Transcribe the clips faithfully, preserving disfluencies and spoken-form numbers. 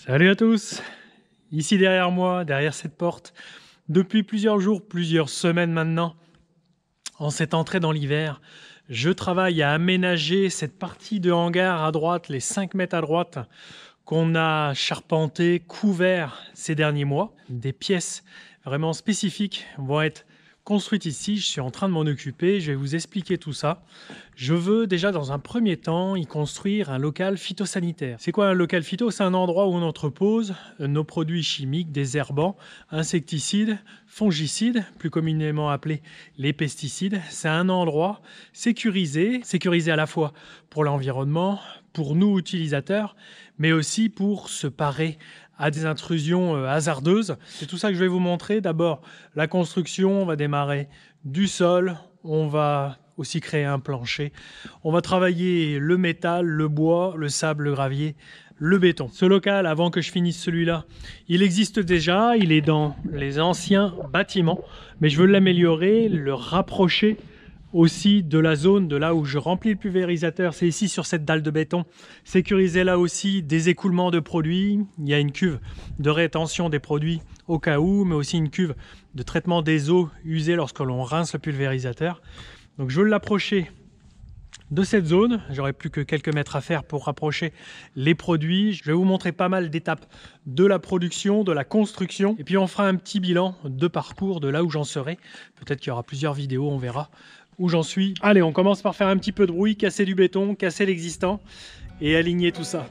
Salut à tous, ici derrière moi, derrière cette porte, depuis plusieurs jours, plusieurs semaines maintenant, en cette entrée dans l'hiver, je travaille à aménager cette partie de hangar à droite, les cinq mètres à droite, qu'on a charpenté, couvert ces derniers mois. Des pièces vraiment spécifiques vont être construite ici, je suis en train de m'en occuper, je vais vous expliquer tout ça. Je veux déjà dans un premier temps y construire un local phytosanitaire. C'est quoi un local phyto? C'est un endroit où on entrepose nos produits chimiques, désherbants, insecticides, fongicides, plus communément appelés les pesticides. C'est un endroit sécurisé, sécurisé à la fois pour l'environnement, pour nous utilisateurs, mais aussi pour se parer à des intrusions euh, hasardeuses. C'est tout ça que je vais vous montrer. D'abord, la construction, on va démarrer du sol, on va aussi créer un plancher, on va travailler le métal, le bois, le sable, le gravier, le béton. Ce local, avant que je finisse celui-là, il existe déjà, il est dans les anciens bâtiments, mais je veux l'améliorer, le rapprocher aussi de la zone de là où je remplis le pulvérisateur. C'est ici sur cette dalle de béton, sécuriser là aussi des écoulements de produits. Il y a une cuve de rétention des produits au cas où, mais aussi une cuve de traitement des eaux usées lorsque l'on rince le pulvérisateur. Donc je veux l'approcher de cette zone. J'aurai plus que quelques mètres à faire pour rapprocher les produits. Je vais vous montrer pas mal d'étapes de la production, de la construction, et puis on fera un petit bilan de parcours de là où j'en serai. Peut-être qu'il y aura plusieurs vidéos, on verra où j'en suis. Allez, on commence par faire un petit peu de bruit, casser du béton, casser l'existant et aligner tout ça.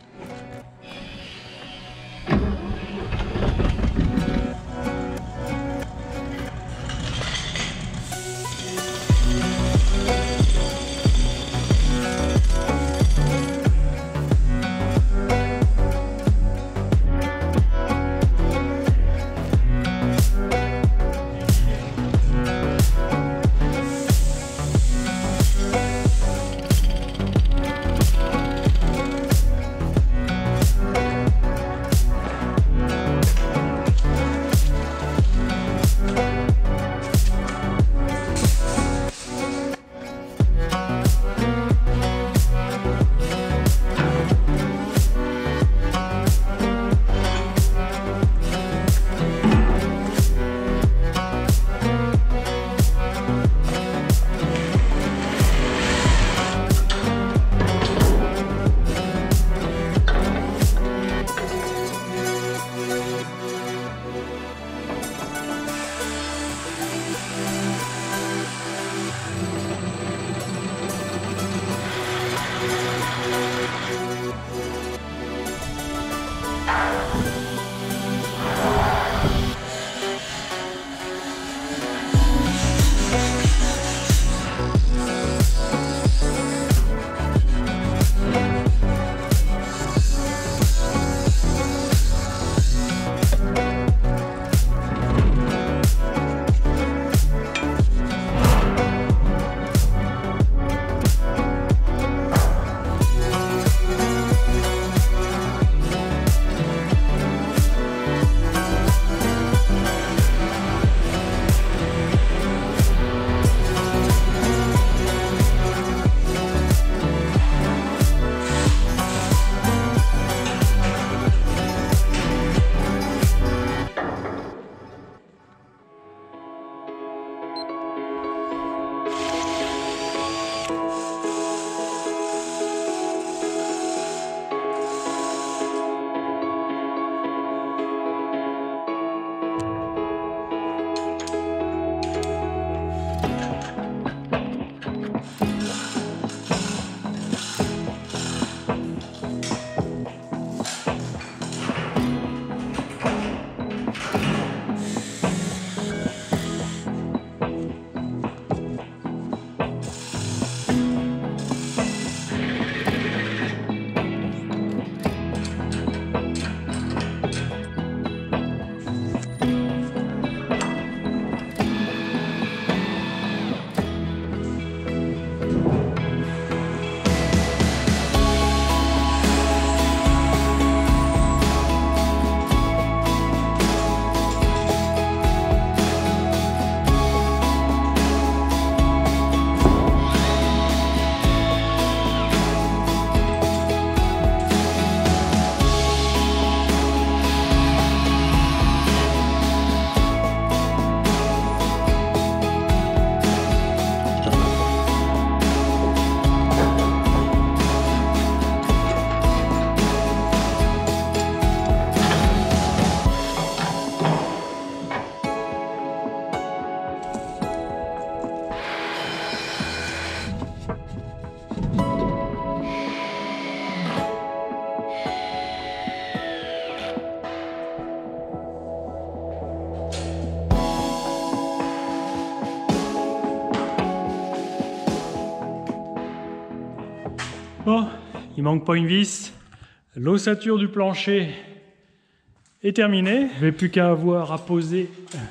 il manque pas une vis. L'ossature du plancher est terminée. Je n'ai plus qu'à avoir à poser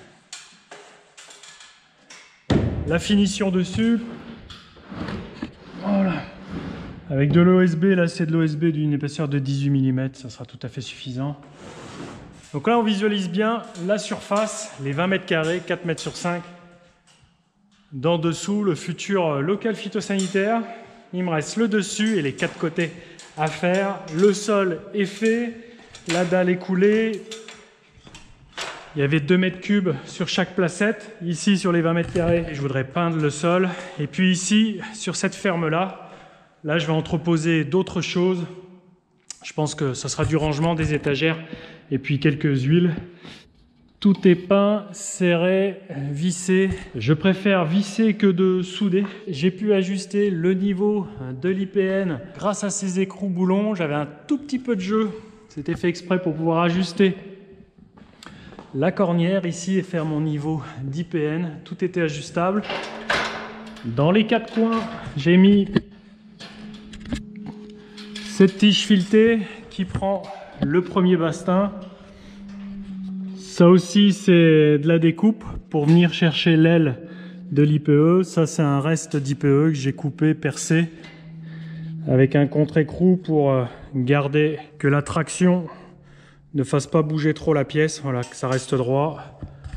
la finition dessus. Voilà. Avec de l'O S B, là c'est de l'O S B d'une épaisseur de dix-huit millimètres, ça sera tout à fait suffisant. Donc là on visualise bien la surface, les vingt mètres carrés, quatre mètres sur cinq. D'en dessous, le futur local phytosanitaire. Il me reste le dessus et les quatre côtés à faire. Le sol est fait, la dalle est coulée. Il y avait deux mètres cubes sur chaque placette. Ici, sur les vingt mètres carrés, je voudrais peindre le sol. Et puis ici, sur cette ferme-là, là, je vais entreposer d'autres choses. Je pense que ce sera du rangement des étagères et puis quelques huiles. Tout est peint, serré, vissé. Je préfère visser que de souder. J'ai pu ajuster le niveau de l'I P N grâce à ces écrous boulons. J'avais un tout petit peu de jeu. C'était fait exprès pour pouvoir ajuster la cornière ici et faire mon niveau d'I P N. Tout était ajustable. Dans les quatre coins, j'ai mis cette tige filetée qui prend le premier bastin. Ça aussi, c'est de la découpe pour venir chercher l'aile de l'I P E. Ça, c'est un reste d'I P E que j'ai coupé, percé avec un contre-écrou pour garder que la traction ne fasse pas bouger trop la pièce. Voilà, que ça reste droit.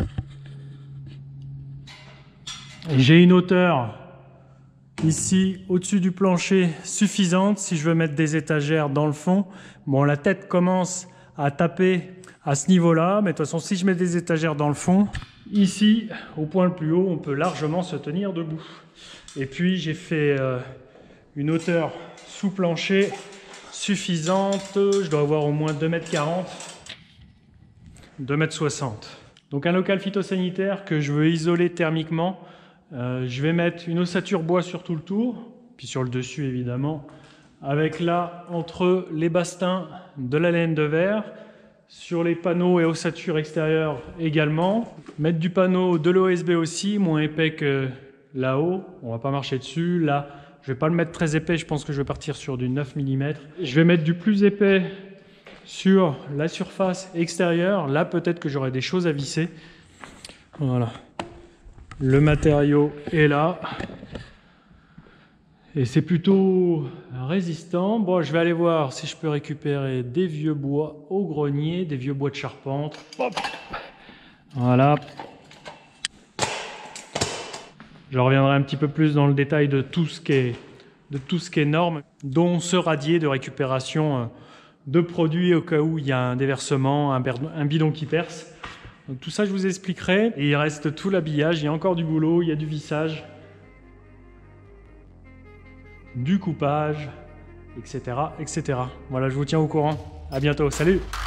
J'ai une hauteur ici au-dessus du plancher suffisante si je veux mettre des étagères dans le fond. Bon, la tête commence à taper à ce niveau-là, mais de toute façon, si je mets des étagères dans le fond, ici, au point le plus haut, on peut largement se tenir debout. Et puis, j'ai fait euh, une hauteur sous plancher suffisante. Je dois avoir au moins deux mètres quarante, deux mètres soixante. Donc, un local phytosanitaire que je veux isoler thermiquement. Euh, je vais mettre une ossature bois sur tout le tour, puis sur le dessus, évidemment, avec là, entre les bastins, de la laine de verre. Sur les panneaux et ossatures extérieures également. Mettre du panneau, de l'O S B aussi, moins épais que là-haut. On va pas marcher dessus. Là, je vais pas le mettre très épais. Je pense que je vais partir sur du neuf millimètres. Je vais mettre du plus épais sur la surface extérieure. Là, peut-être que j'aurai des choses à visser. Voilà. Le matériau est là. Et c'est plutôt résistant. Bon, je vais aller voir si je peux récupérer des vieux bois au grenier, des vieux bois de charpente. Hop. Voilà. Je reviendrai un petit peu plus dans le détail de tout ce qui est, de tout ce qui est norme, dont ce radier de récupération de produits au cas où il y a un déversement, un, un bidon qui perce. Donc tout ça, je vous expliquerai. Et il reste tout l'habillage. Il y a encore du boulot, il y a du vissage, du coupage, et cetera, et cetera. Voilà, je vous tiens au courant. À bientôt. Salut!